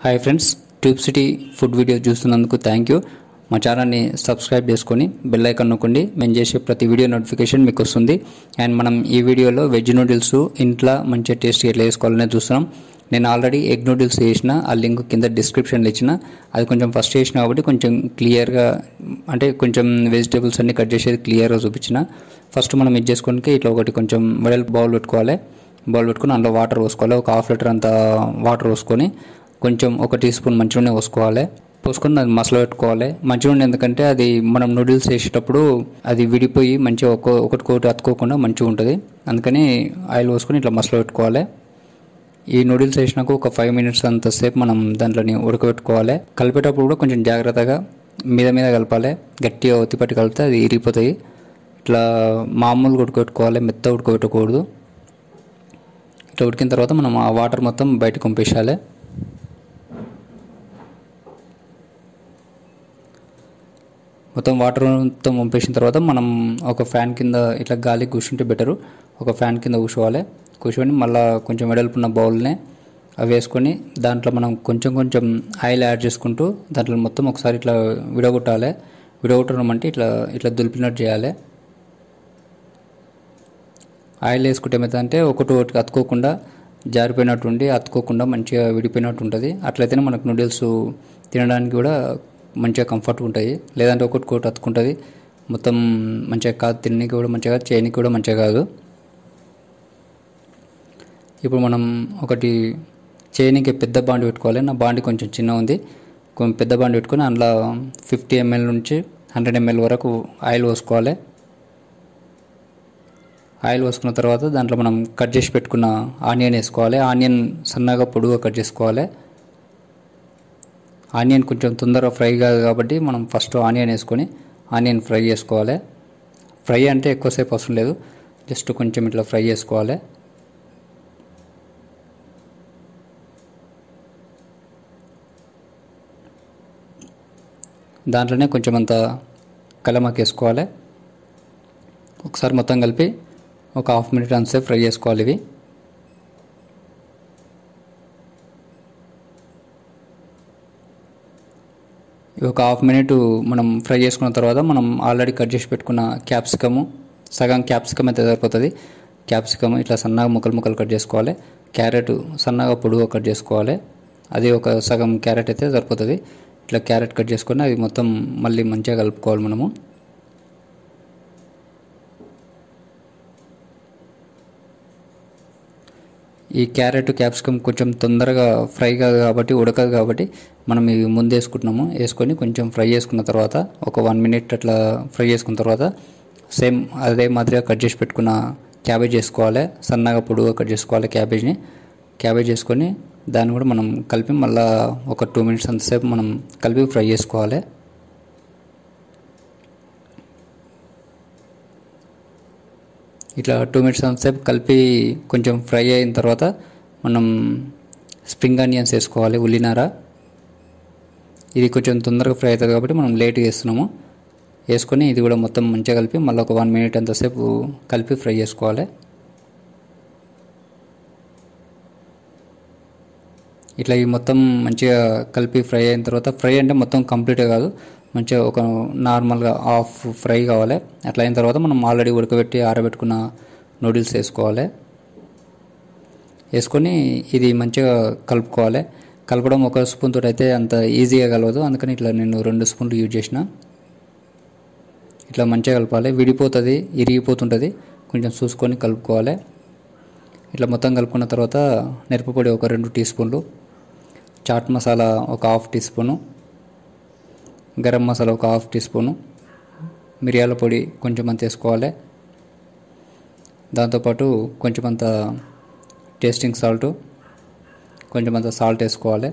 Hi friends, tube city food video చూస్తున్నందుకు thank you. మా ఛానల్ని సబ్స్క్రైబ్ చేసుకొని బెల్ ఐకాన్ నొక్కండి. మేము చేసే ప్రతి వీడియో నోటిఫికేషన్ మీకు వస్తుంది. అండ్ మనం ఈ వీడియోలో వెజ్ నూడిల్స్ ఇంట్లో మంచిగా టేస్ట్ ఎట్లా వేసుకోవాలనే చూస్తున్నాం. నేను ఆల్రెడీ ఎగ్ నూడిల్స్ చేసిన, ఆ లింక్ కింద డిస్క్రిప్షన్లో ఇచ్చిన. అది కొంచెం ఫస్ట్ చేసిన కాబట్టి కొంచెం క్లియర్గా, అంటే కొంచెం వెజిటేబుల్స్ అన్ని కట్ చేసేది క్లియర్గా చూపించిన. ఫస్ట్ మనం ఇది చేసుకోవడానికి ఇట్లా ఒకటి కొంచెం వెడల్పు బౌల్ పెట్టుకోవాలి. బౌల్ పెట్టుకుని అందులో వాటర్ పోసుకోవాలి. ఒక హాఫ్ లీటర్ అంత వాటర్ పోసుకొని కొంచెం 1 టీ స్పూన్ మంచినూనె పోసుకోవాలి. పోసుకొని అది మసలు పెట్టుకోవాలి. మంచినూనె ఎందుకంటే అది మనం నూడిల్స్ వేసేటప్పుడు అది విడిపోయి మంచిగా ఒకటికొకటి అతుక్కోకుండా మంచిగా ఉంటుంది. అందుకని ఆయిల్ పోసుకొని ఇట్లా మసలు పెట్టుకోవాలి. ఈ నూడిల్స్ వేసినాక ఒక 5 మినిట్స్ అంతసేపు మనం దాంట్లోని ఉడకబెట్టుకోవాలి. కలిపేటప్పుడు కూడా కొంచెం జాగ్రత్తగా మీద కలపాలి. గట్టిగా ఒత్తిపట్టి కలిపితే అది ఇరిగిపోతాయి. ఇట్లా మామూలుగా ఉడకబెట్టుకోవాలి, మెత్త ఉడకబెట్టకూడదు. ఇట్లా ఉడికిన తర్వాత మనం ఆ వాటర్ మొత్తం బయటకు పంపించాలి. మొత్తం వాటర్ మొత్తం పంపేసిన తర్వాత మనం ఒక ఫ్యాన్ కింద ఇట్లా గాలి కూర్చుంటే బెటరు. ఒక ఫ్యాన్ కింద కూర్చొని మళ్ళీ కొంచెం వెడల్పున్న బౌల్నే అవి వేసుకొని దాంట్లో మనం కొంచెం ఆయిల్ యాడ్ చేసుకుంటూ దాంట్లో మొత్తం ఒకసారి ఇట్లా విడగొట్టాలి. విడగొట్టడం అంటే ఇట్లా దులిపినట్టు చేయాలి. ఆయిల్ వేసుకుంటే ఏమవుతుందంటే ఒకటి అతుక్కోకుండా జారిపోయినట్టు ఉండి అతుక్కోకుండా మంచిగా విడిపోయినట్టు ఉంటుంది. అట్లయితేనే మనకు నూడిల్స్ తినడానికి కూడా మంచిగా కంఫర్ట్గా ఉంటాయి. లేదంటే ఒకటి అతుక్కుంటుంది, మొత్తం మంచిగా కాదు, తినడానికి కూడా మంచిగా కాదు, చేయడానికి కూడా మంచిగా కాదు. ఇప్పుడు మనం ఒకటి చేయడానికి పెద్ద బాండి పెట్టుకోవాలి. నా బాండి కొంచెం చిన్న ఉంది. కొంచెం పెద్ద బాండి పెట్టుకొని అందులో 50 ml నుంచి 100 ml వరకు ఆయిల్ పోసుకోవాలి. ఆయిల్ పోసుకున్న తర్వాత దాంట్లో మనం కట్ చేసి పెట్టుకున్న ఆనియన్ వేసుకోవాలి. ఆనియన్ సన్నగా పొడుగా కట్ చేసుకోవాలి. ఆనియన్ కొంచెం తొందరగా ఫ్రై కాదు కాబట్టి మనం ఫస్ట్ ఆనియన్ వేసుకొని ఆనియన్ ఫ్రై చేసుకోవాలి. ఫ్రై అంటే ఎక్కువసేపు అవసరం లేదు, జస్ట్ కొంచెం ఇట్లా ఫ్రై చేసుకోవాలి. దాంట్లోనే కొంచెం అంత కలమాకు వేసుకోవాలి. ఒకసారి మొత్తం కలిపి ఒక హాఫ్ మినిట్ అంతసేపు ఫ్రై చేసుకోవాలి. ఇవి ఒక హాఫ్ మినిట్ మనం ఫ్రై చేసుకున్న తర్వాత మనం ఆల్రెడీ కట్ చేసి పెట్టుకున్న క్యాప్సికము, సగం క్యాప్సికమ్ అయితే సరిపోతుంది. క్యాప్సికమ్ ఇట్లా సన్నగా ముక్కలు కట్ చేసుకోవాలి. క్యారెట్ సన్నగా పొడుగా కట్ చేసుకోవాలి. అది ఒక సగం క్యారెట్ అయితే సరిపోతుంది. ఇట్లా క్యారెట్ కట్ చేసుకొని అది మొత్తం మళ్ళీ మంచిగా కలుపుకోవాలి మనము. ఈ క్యారెట్ క్యాప్సికమ్ కొంచెం తొందరగా ఫ్రై కాదు కాబట్టి, ఉడకదు కాబట్టి మనం ఇవి ముందు వేసుకుంటున్నాము. వేసుకొని కొంచెం ఫ్రై చేసుకున్న తర్వాత ఒక 1 మినిట్ అట్లా ఫ్రై చేసుకున్న తర్వాత సేమ్ అదే మాదిరిగా కట్ చేసి పెట్టుకున్న క్యాబేజ్ వేసుకోవాలి. సన్నగా పొడుగా కట్ చేసుకోవాలి క్యాబేజ్ వేసుకొని దాన్ని కూడా మనం కలిపి మళ్ళీ ఒక 2 మినిట్స్ అంతసేపు మనం కలిపి ఫ్రై చేసుకోవాలి. ఇట్లా 2 మినిట్స్ అంతసేపు కలిపి కొంచెం ఫ్రై అయిన తర్వాత మనం స్ప్రింగ్ ఆనియన్స్ వేసుకోవాలి, ఉల్లినార. ఇది కొంచెం తొందరగా ఫ్రై అవుతుంది కాబట్టి మనం లేట్గా వేస్తున్నాము. వేసుకొని ఇది కూడా మొత్తం మంచిగా కలిపి మళ్ళీ ఒక 1 మినిట్ అంతసేపు కలిపి ఫ్రై చేసుకోవాలి. ఇట్లా ఈ మొత్తం మంచిగా కలిపి ఫ్రై అయిన తర్వాత, ఫ్రై అంటే మొత్తం కంప్లీట్గా కాదు, మంచిగా ఒక నార్మల్గా హాఫ్ ఫ్రై కావాలి. అట్లా అయిన తర్వాత మనం ఆల్రెడీ ఉడకబెట్టి ఆరబెట్టుకున్న నూడిల్స్ వేసుకోవాలి. వేసుకొని ఇది మంచిగా కలుపుకోవాలి. కలపడం ఒక స్పూన్ తోటి అయితే అంత ఈజీగా కలవదు, అందుకని ఇట్లా నేను 2 స్పూన్లు యూజ్ చేసిన. ఇట్లా మంచిగా కలపాలి. విడిపోతుంది, ఇరిగిపోతుంటుంది, కొంచెం చూసుకొని కలుపుకోవాలి. ఇట్లా మొత్తం కలుపుకున్న తర్వాత మిరపపొడి ఒక 2 టీ స్పూన్లు, చాట్ మసాలా ఒక half teaspoon, garam masala ఒక హాఫ్ టీ స్పూను, మిరియాల పొడి కొంచెం అంత వేసుకోవాలి. దాంతోపాటు కొంచెం అంత టేస్టింగ్ సాల్ట్, కొంచెం అంత సాల్ట్ వేసుకోవాలి.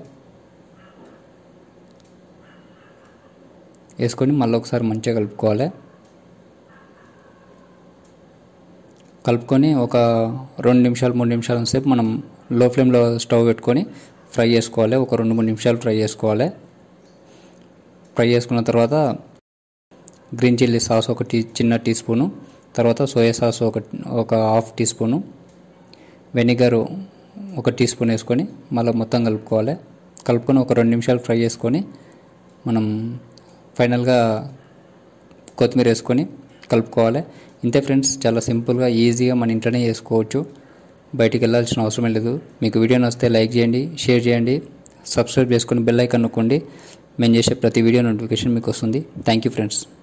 వేసుకొని మళ్ళీ ఒకసారి మంచిగా కలుపుకోవాలి. కలుపుకొని ఒక 2 నిమిషాలు 3 నిమిషాల సేపు మనం లో ఫ్లేమ్లో స్టవ్ పెట్టుకొని ఫ్రై చేసుకోవాలి. ఒక 2-3 నిమిషాలు ఫ్రై చేసుకోవాలి. ఫ్రై చేసుకున్న తర్వాత గ్రీన్ చిల్లీ సాస్ ఒక చిన్న టీ స్పూను, తర్వాత సోయా సాస్ ఒక హాఫ్ టీ స్పూను, వెనిగర్ ఒక టీ స్పూన్ వేసుకొని మళ్ళీ మొత్తం కలుపుకోవాలి. కలుపుకొని ఒక 2 నిమిషాలు ఫ్రై చేసుకొని మనం ఫైనల్గా కొత్తిమీర వేసుకొని కలుపుకోవాలి. ఇంతే ఫ్రెండ్స్, చాలా సింపుల్గా ఈజీగా మన ఇంట్లోనే చేసుకోవచ్చు, బయటికి వెళ్ళాల్సిన అవసరం లేదు. మీకు వీడియో నచ్చితే లైక్ చేయండి, షేర్ చేయండి, సబ్స్క్రైబ్ చేసుకొని బెల్ ఐకాన్ నొక్కండి. మేము చేసే ప్రతి వీడియో నోటిఫికేషన్ మీకు వస్తుంది. Thank you friends.